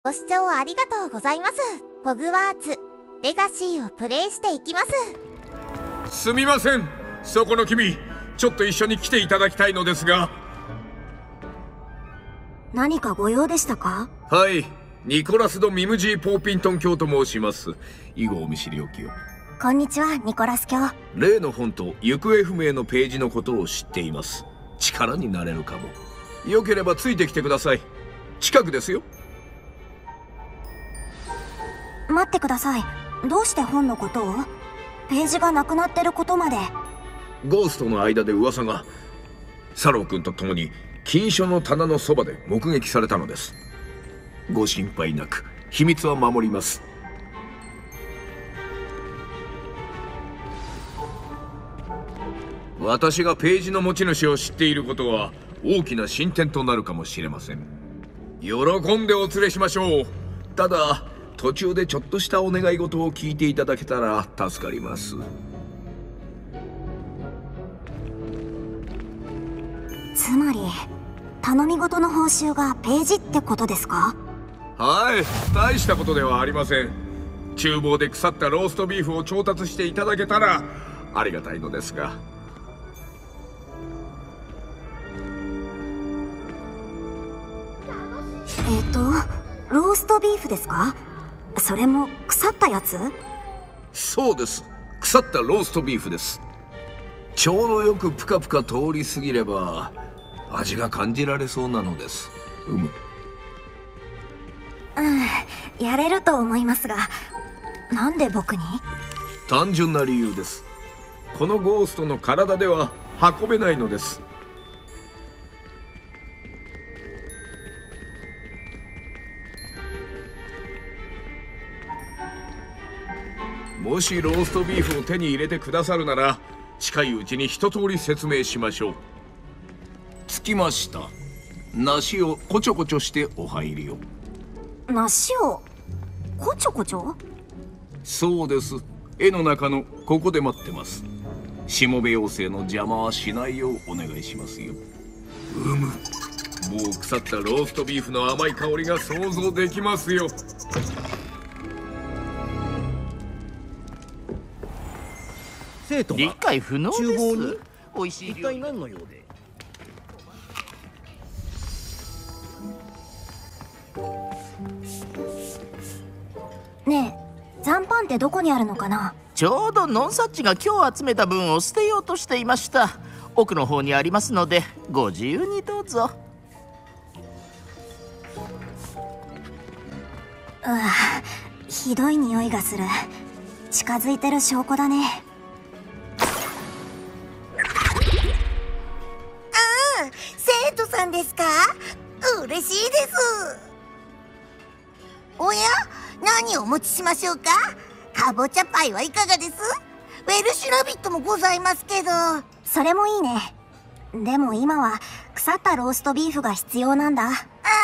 ご視聴ありがとうございます。ホグワーツレガシーをプレイしていきます。 すみません、そこの君、ちょっと一緒に来ていただきたいのですが。 何かご用でしたか？ はい、ニコラス・ド・ミムジー・ポーピントン卿と申します。以後お見知りおきを。 こんにちは、ニコラス卿。 例の本と行方不明のページのことを知っています。力になれるかも。よければついてきてください。近くですよ。 待ってください。どうして本のことを？ページがなくなってることまで。 ゴーストの間で噂が、サロウ君と共に禁書の棚のそばで目撃されたのです。ご心配なく、秘密は守ります。私がページの持ち主を知っていることは大きな進展となるかもしれません。喜んでお連れしましょう。ただ途中でちょっとしたお願い事を聞いていただけたら助かります。 つまり頼み事の報酬がページってことですか？ はい、大したことではありません。厨房で腐ったローストビーフを調達していただけたらありがたいのですが。 ローストビーフですか？それも腐ったやつ？ そうです、腐ったローストビーフです。ちょうどよくプカプカ通り過ぎれば味が感じられそうなのです。 やれると思いますが、なんで僕に？ 単純な理由です。このゴーストの体では運べないのです。もしローストビーフを手に入れてくださるなら、近いうちに一通り説明しましょう。つきました。梨をこちょこちょしてお入りを。 梨をこちょこちょ？ そうです。絵の中のここで待ってます。しもべ妖精の邪魔はしないようお願いしますよ。もう腐ったローストビーフの甘い香りが想像できますよ。 生徒が理解不能です。 厨房に美味しい一体何の用で？ ねえ、残飯ってどこにあるのかな？ ちょうどノンサッチが今日集めた分を捨てようとしていました。奥の方にありますのでご自由にどうぞ。 ひどい匂いがする。近づいてる証拠だね。 生徒さんですか？嬉しいです。おや、何をお持ちしましょうか？かぼちゃパイはいかがです？ウェルシュラビットもございますけど。 それもいいね。でも今は腐ったローストビーフが必要なんだ。 ニ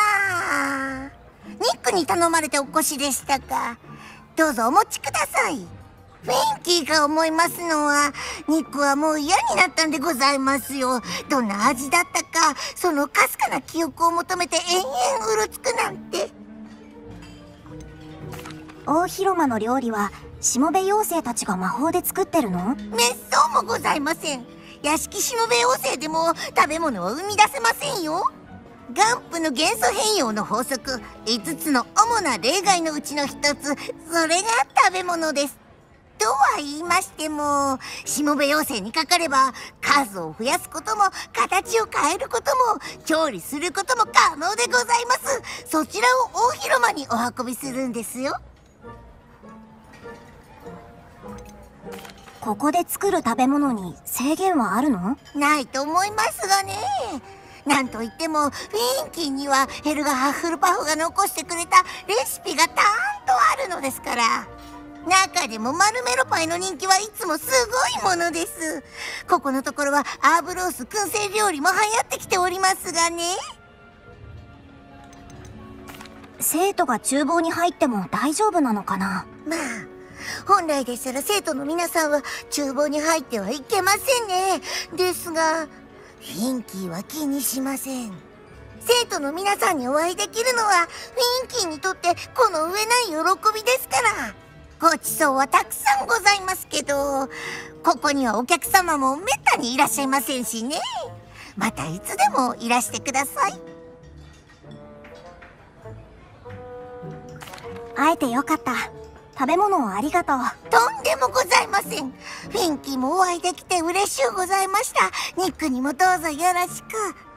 ックに頼まれてお越しでしたか。どうぞお持ちください。フィンキーが思いますのは、ニックはもう嫌になったんでございますよ。どんな味だったか、そのかすかな記憶を求めて延々うろつくなんて。 大広間の料理はしもべ妖精たちが魔法で作ってるの？ めっそうもございません。屋敷しもべ妖精でも食べ物は生み出せませんよ。ガンプの元素変容の法則、5つの主な例外のうちの1つ、それが食べ物です。とは言いましても、しもべ妖精にかかれば数を増やすことも形を変えることも調理することも可能でございます。そちらを大広間にお運びするんですよ。 ここで作る食べ物に制限はあるの？ ないと思いますがね。なんといってもフィンキーにはヘルガ・ハッフルパフが残してくれたレシピがたーんとあるのですから。中でもマルメロパイの人気はいつもすごいものです。ここのところはアーブロース燻製料理も流行ってきておりますがね。 生徒が厨房に入っても大丈夫なのかな？ まあ本来でしたら生徒の皆さんは厨房に入ってはいけませんね。ですがフィンキーは気にしません。 生徒の皆さんにお会いできるのはフィンキーにとってこの上ない喜びですから。ごちそうはたくさんございますけど、ここにはお客様もめったにいらっしゃいませんしね。またいつでもいらしてください。 会えてよかった。食べ物をありがとう。 とんでもございません。フィンキーもお会いできて嬉しゅうございました。ニックにもどうぞよろしく。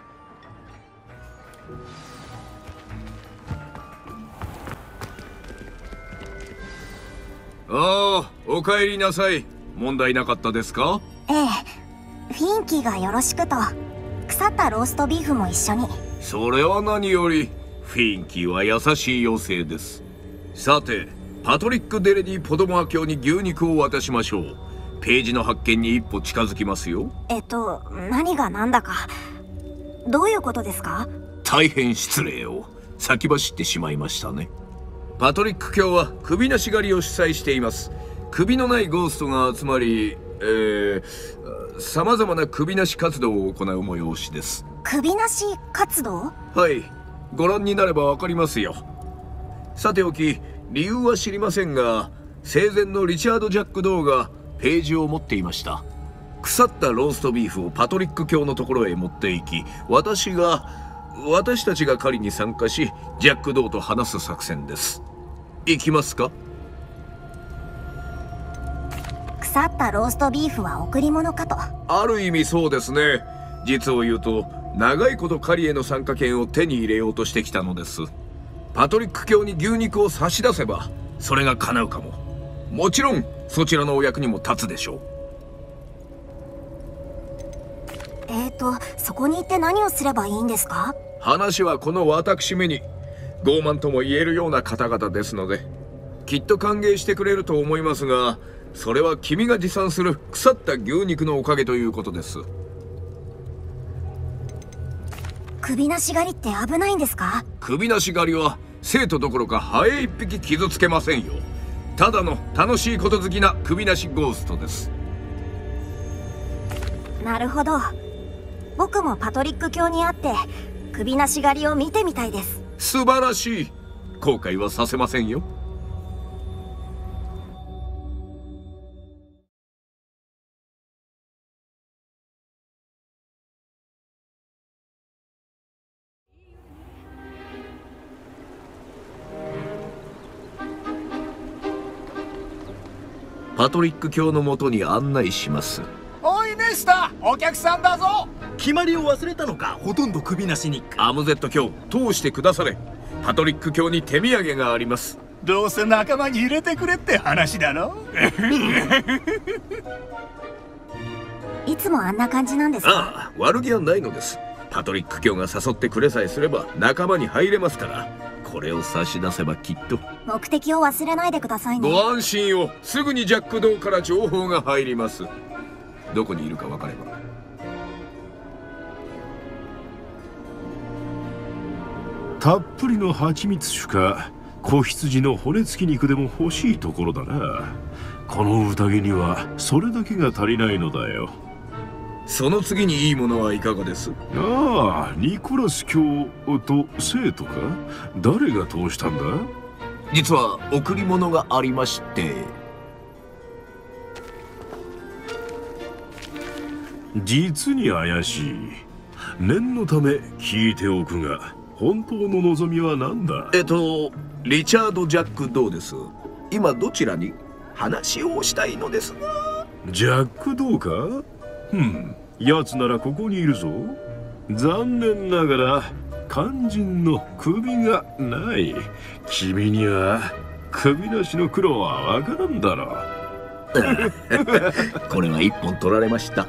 ああ、お帰りなさい。問題なかったですか？ ええ、フィンキーがよろしくと。腐ったローストビーフも一緒に。 それは何より。フィンキーは優しい妖精です。さて、パトリック・デレディ・ポドモア卿に牛肉を渡しましょう。ページの発見に一歩近づきますよ。 何が何だか。どういうことですか？ 大変失礼を。先走ってしまいましたね。パトリック卿は首なし狩りを主催しています。首のないゴーストが集まり、様々な首なし活動を行う催しです。 首なし活動？ はい、ご覧になればわかりますよ。さておき、理由は知りませんが、生前のリチャード・ジャック・ドーがページを持っていました。腐ったローストビーフをパトリック卿のところへ持っていき、私たちが狩りに参加し、ジャック・ドーと話す作戦です。行きますか？ 腐ったローストビーフは贈り物かと。 ある意味そうですね。実を言うと、長いこと狩りへの参加権を手に入れようとしてきたのです。パトリック卿に牛肉を差し出せばそれが叶うかも。もちろんそちらのお役にも立つでしょう。 そこに行って何をすればいいんですか？ 話はこの私めに。傲慢とも言えるような方々ですので、きっと歓迎してくれると思いますが、それは君が持参する腐った牛肉のおかげということです。 首なし狩りって危ないんですか？ 首なし狩りは生徒どころかハエ一匹傷つけませんよ。ただの楽しいこと好きな首なしゴーストです。 なるほど。僕もパトリック卿に会って首なし狩りを見てみたいです。 素晴らしい。後悔はさせませんよ。パトリック卿のもとに案内します。 おいネスタ、お客さんだぞ。 決まりを忘れたのか。ほとんど首なしに。 アムゼット卿、通してくだされ。パトリック卿に手土産があります。 どうせ仲間に入れてくれって話だろ。 いつもあんな感じなんですか？ ああ、悪気はないのです。パトリック卿が誘ってくれさえすれば仲間に入れますから。これを差し出せばきっと。 目的を忘れないでくださいね。 ご安心を。すぐにジャック・ドーから情報が入ります。どこにいるか分かれば。 たっぷりの蜂蜜酒か子羊の骨付き肉でも欲しいところだな。この宴にはそれだけが足りないのだよ。 その次にいいものはいかがです？ ああ、ニコラス卿と生徒か？誰が通したんだ？ 実は贈り物がありまして。 実に怪しい。念のため聞いておくが、本当の望みは何だ？ リチャード・ジャック・ドーです。今どちらに？話をしたいのですが。 ジャック・ドーか？奴ならここにいるぞ。残念ながら肝心の首がない。君には首なしの苦労はわからんだろう。 これは一本取られました。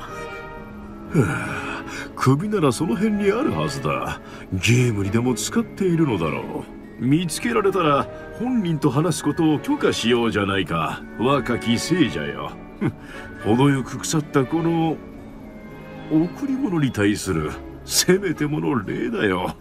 首ならその辺にあるはずだ。ゲームにでも使っているのだろう。見つけられたら本人と話すことを許可しようじゃないか、若き聖者よ。程よく腐ったこの贈り物に対するせめてもの礼だよ。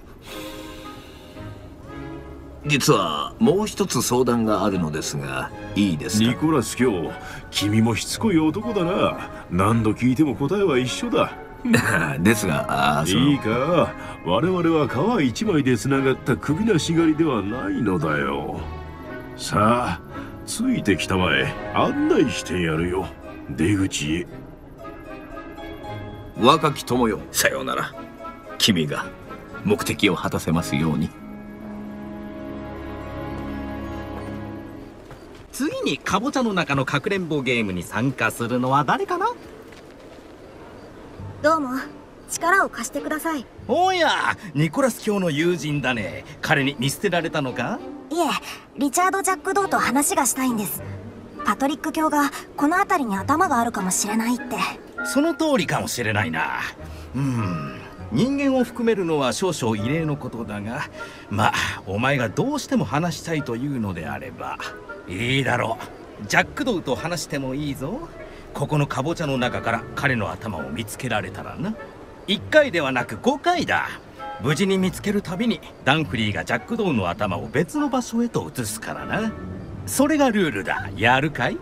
実はもう一つ相談があるのですが、いいですか？ ニコラス卿、君もしつこい男だな。何度聞いても答えは一緒だ。 ですが、 いいか、我々は皮一枚でつながった首なし狩りではないのだよ。さあ、ついてきたまえ。案内してやるよ、出口へ。 若き友よ、さようなら。君が目的を果たせますように。 次にかぼちゃの中のかくれんぼゲームに参加するのは誰かな？ どうも、力を貸してください。 おや、ニコラス卿の友人だね。彼に見捨てられたのか？ いえ、リチャード・ジャック・ドーと話がしたいんです。パトリック卿がこの辺りに頭があるかもしれないって。 その通りかもしれないな。人間を含めるのは少々異例のことだが、まあお前がどうしても話したいというのであればいいだろう。ジャック・ドーと話してもいいぞ。ここのかぼちゃの中から彼の頭を見つけられたらな。1回ではなく5回だ。無事に見つけるたびにダンフリーがジャック・ドーの頭を別の場所へと移すからな。それがルールだ。やるかい？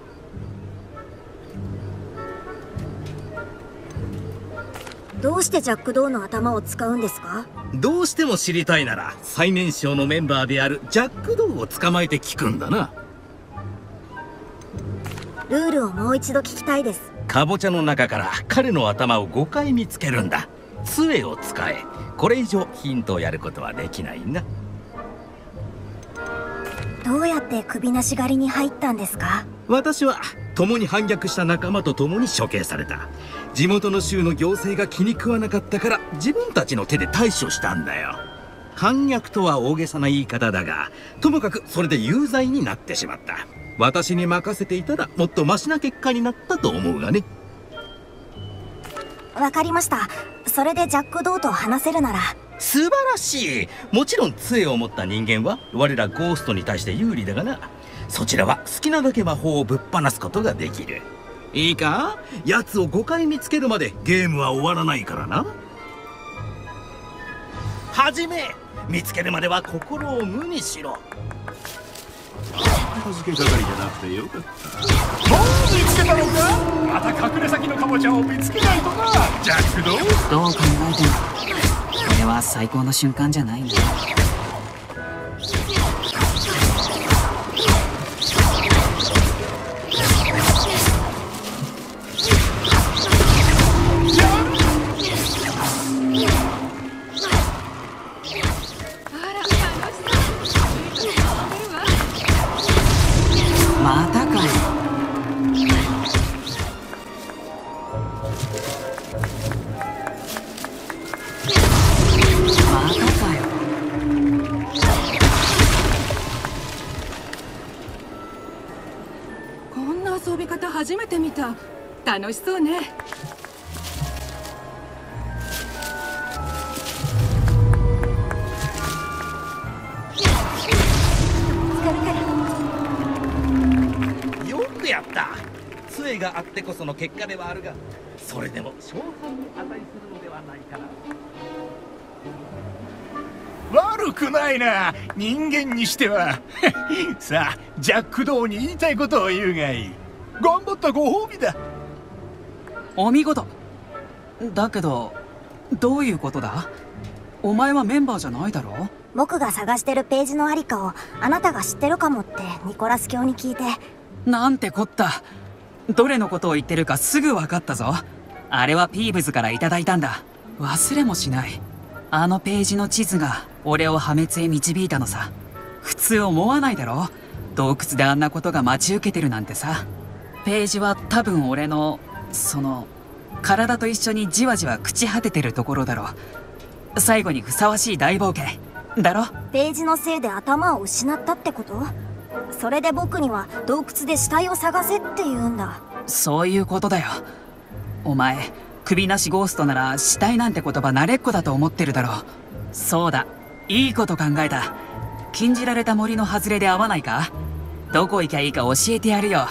どうしてジャック・ドーの頭を使うんですか？ どうしても知りたいなら最年少のメンバーであるジャック・ドーを捕まえて聞くんだな。 ルールをもう一度聞きたいです。 かぼちゃの中から彼の頭を5回見つけるんだ。杖を使え。これ以上ヒントをやることはできないな。 どうやって首なし狩りに入ったんですか？ 私は共に反逆した仲間と共に処刑された。地元の州の行政が気に食わなかったから自分たちの手で対処したんだよ。反逆とは大げさな言い方だが、ともかくそれで有罪になってしまった。私に任せていたらもっとマシな結果になったと思うがね。 わかりました。それでジャック・ドーと話せるなら。 素晴らしい。もちろん杖を持った人間は我らゴーストに対して有利だがな。そちらは好きなだけ魔法をぶっ放すことができる。いいか？奴を5回見つけるまでゲームは終わらないからな。はじめ、見つけるまでは心を無にしろ。 片付け係じゃなくてよかった。 見つけたのか？また隠れ先のかぼちゃを見つけないとな。ジャック・ドー。 どう考えてもこれは最高の瞬間じゃないんだ。またかよ。またかよ。 こんな遊び方初めて見た。楽しそうね。 よくやった。杖があってこその結果ではあるが、それでも賞賛に値するのではないかな。 悪くないな、人間にしては。さあ、ジャック・ドーに言いたいことを言うがいい。頑張ったご褒美だ。 お見事。だけどどういうことだ？お前はメンバーじゃないだろ？ 僕が探してるページのありかをあなたが知ってるかもってニコラス卿に聞いて。 なんてこった。どれのことを言ってるかすぐ分かったぞ。あれはピーブズからいただいたんだ。忘れもしない。あのページの地図が俺を破滅へ導いたのさ。普通思わないだろ？洞窟であんなことが待ち受けてるなんてさ。ページは多分俺の体と一緒にじわじわ朽ち果ててるところだろう。最後にふさわしい大冒険だろ。 ページのせいで頭を失ったってこと？それで僕には洞窟で死体を探せって言うんだ。 そういうことだよ。お前首なしゴーストなら死体なんて言葉慣れっこだと思ってるだろう。そうだ、いいこと考えた。禁じられた森の外れで会わないか？どこ行きゃいいか教えてやるよ。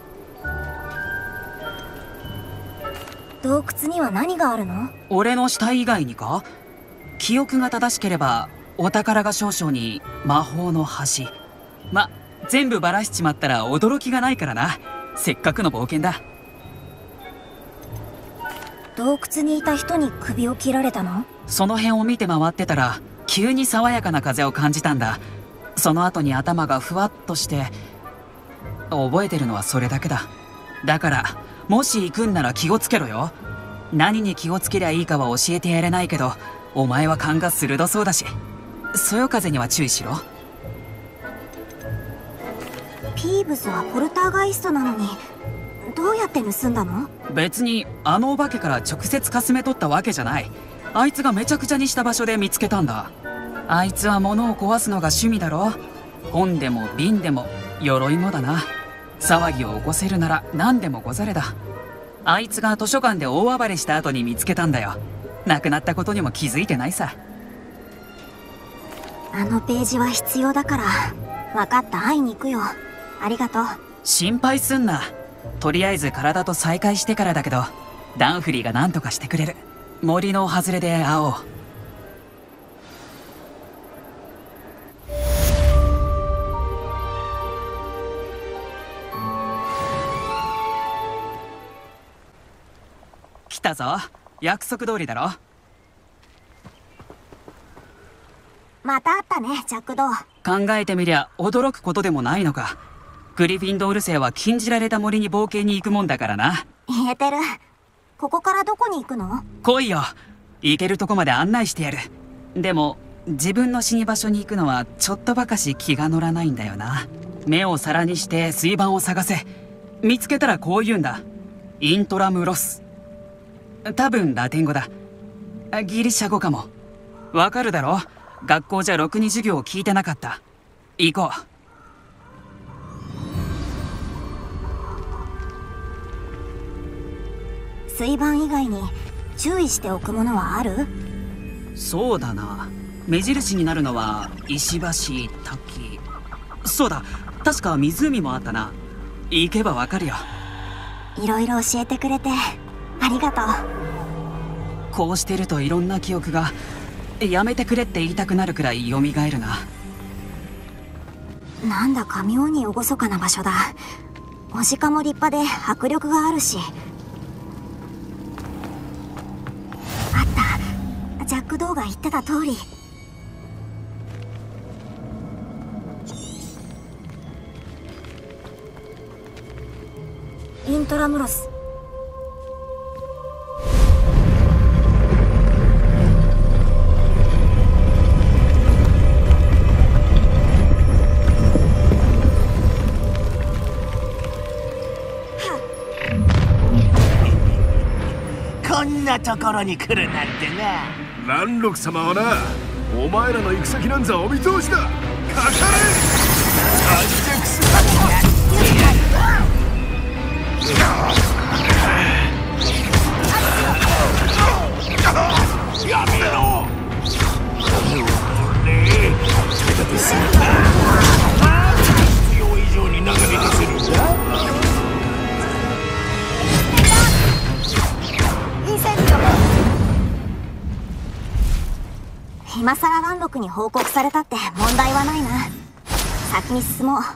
洞窟には何があるの？ 俺の死体以外にか？記憶が正しければお宝が少々に魔法の橋。ま、全部バラしちまったら驚きがないからな。せっかくの冒険だ。 洞窟にいた人に首を切られたの？ その辺を見て回ってたら急に爽やかな風を感じたんだ。その後に頭がふわっとして、覚えてるのはそれだけだ。だからもし行くんなら気をつけろよ。何に気をつけりゃいいかは教えてやれないけど、お前は勘が鋭そうだし、そよ風には注意しろ。 ピーブスはポルターガイストなのにどうやって盗んだの？ 別にあのお化けから直接かすめ取ったわけじゃない。あいつがめちゃくちゃにした場所で見つけたんだ。あいつは物を壊すのが趣味だろ。本でも瓶でも鎧もだな。騒ぎを起こせるなら何でもござれだ。あいつが図書館で大暴れした後に見つけたんだよ。亡くなったことにも気づいてないさ。 あのページは必要だから。分かった、会いに行くよ。ありがとう。 心配すんな。とりあえず体と再会してからだけど、ダンフリーが何とかしてくれる。森の外れで会おう。来たぞ。約束通りだろ。 また会ったね、ジャック・ドー。 考えてみりゃ驚くことでもないのか。グリフィンドール生は禁じられた森に冒険に行くもんだからな。 言えてる。ここからどこに行くの？ 来いよ。行けるとこまで案内してやる。でも自分の死に場所に行くのはちょっとばかし気が乗らないんだよな。目を皿にして水盤を探せ。見つけたらこう言うんだ。イントラムロス。多分ラテン語だ。ギリシャ語かも。わかるだろ？学校じゃろくに授業を聞いてなかった。行こう。水盤以外に注意しておくものはある？ そうだな。目印になるのは石橋、滝。そうだ、確か湖もあったな。行けばわかるよ。 いろいろ教えてくれてありがとう。 こうしてるといろんな記憶がやめてくれって言いたくなるくらい蘇るな。 なんだか妙に厳かな場所だ。お鹿も立派で迫力があるし。あった、ジャック・ドーが言ってた通り。イントラムロス。 こんなところに来るなんてな。 蘭禄様はな、お前らの行く先なんざお見通しだ。かかれ短尺すやめろ。必要以上に流れ出せるんだ。 今さら蘭禄に報告されたって問題はないな。先に進もう。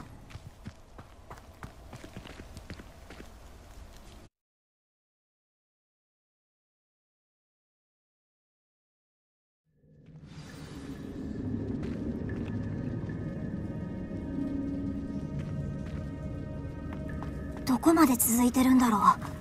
どこまで続いてるんだろう。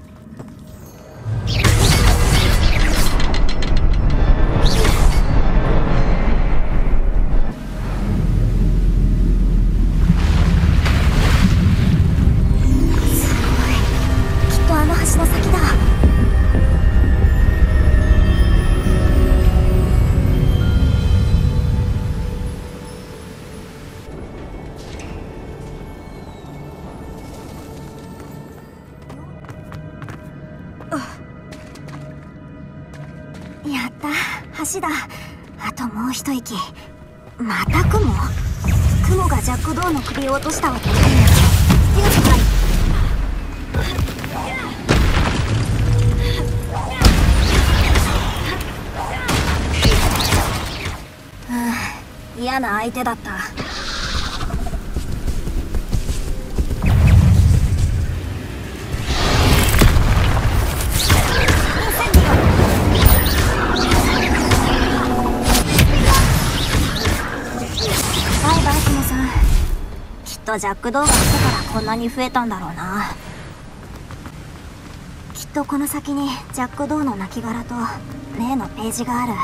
やった、橋だ。あともう一息。また雲がジャック・ドーの首を落としたわけないんだ。嫌な相手だった。インセンディオ。 とジャック・ドーが来てからこんなに増えたんだろうな。きっとこの先にジャック・ドーの亡骸と例のページがある。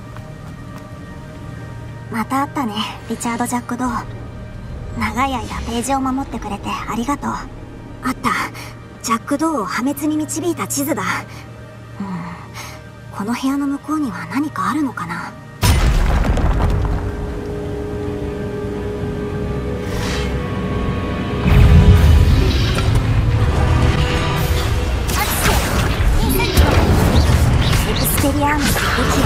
また会ったね、リチャード・ジャック・ドー。長い間ページを守ってくれてありがとう。あった、ジャック・ドーを破滅に導いた地図だ。この部屋の向こうには何かあるのかな。エクスペリアームの武器を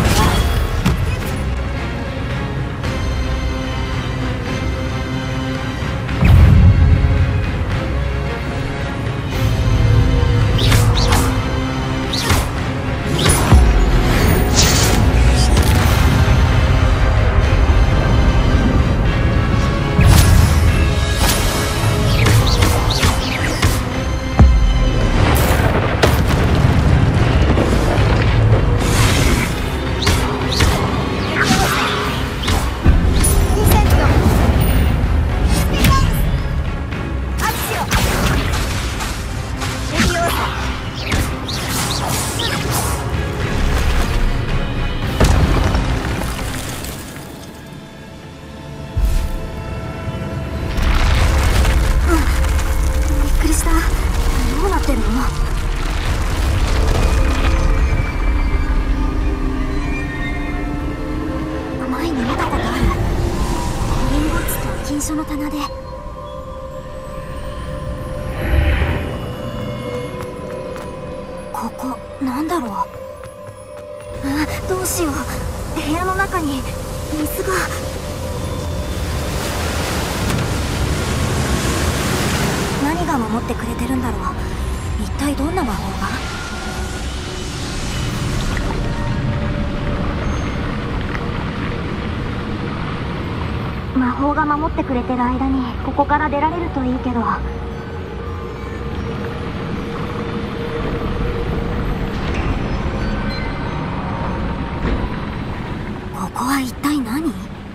守ってくれてる間にここから出られるといいけど。ここは一体何？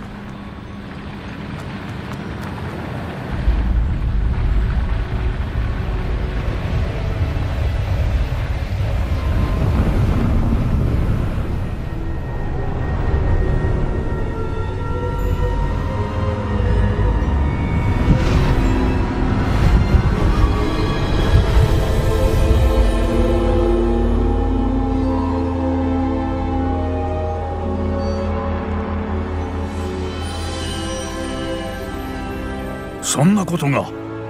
そんなことが。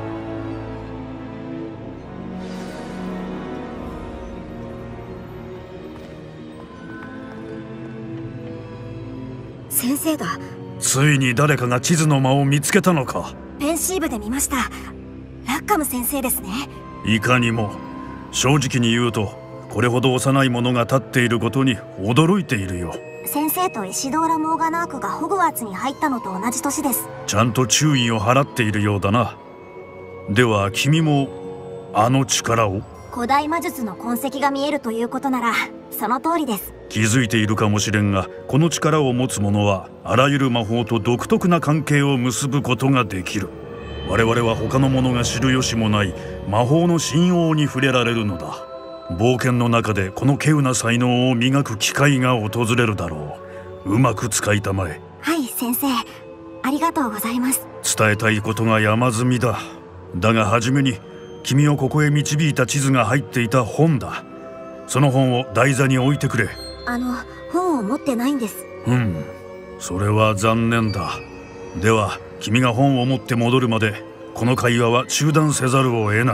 先生だ。 ついに誰かが地図の間を見つけたのか。 ペンシーブで見ました。ラッカム先生ですね。 いかにも。正直に言うとこれほど幼い者が立っていることに驚いているよ。 先生とイシドーラ・モーガナークがホグワーツに入ったのと同じ年です。 ちゃんと注意を払っているようだな。では君もあの力を？ 古代魔術の痕跡が見えるということならその通りです。 気づいているかもしれんが、この力を持つ者はあらゆる魔法と独特な関係を結ぶことができる。我々は他の者が知る由もない魔法の信用に触れられるのだ。冒険の中でこの稀有な才能を磨く機会が訪れるだろう。うまく使いたまえ。 はい先生、ありがとうございます。 伝えたいことが山積みだ。だが初めに君をここへ導いた地図が入っていた本だ。その本を台座に置いてくれ。 本を持ってないんです。 それは残念だ。では君が本を持って戻るまでこの会話は中断せざるを得ない。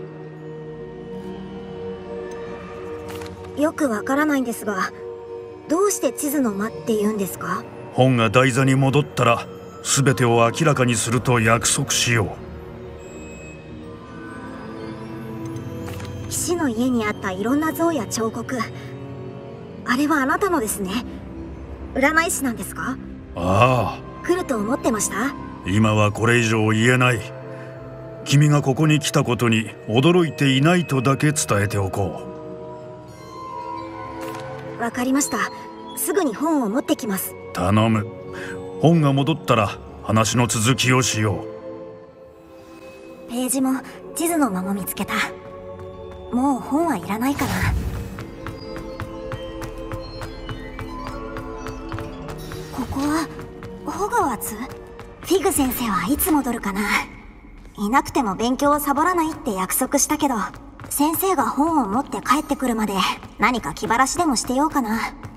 よくわからないんですが、どうして地図の間って言うんですか？ 本が台座に戻ったら全てを明らかにすると約束しよう。騎士の家にあったいろんな像や彫刻、あれはあなたのですね。占い師なんですか？ ああ、 来ると思ってました？ 今はこれ以上言えない。君がここに来たことに驚いていないとだけ伝えておこう。わかりました。すぐに本を持ってきます。 頼む。本が戻ったら話の続きをしよう。 ページも地図の間も見つけた。もう本はいらないかな。ここはホグワーツ？フィグ先生はいつ戻るかな。いなくても勉強をサボらないって約束したけど、先生が本を持って帰ってくるまで何か気晴らしでもしてようかな。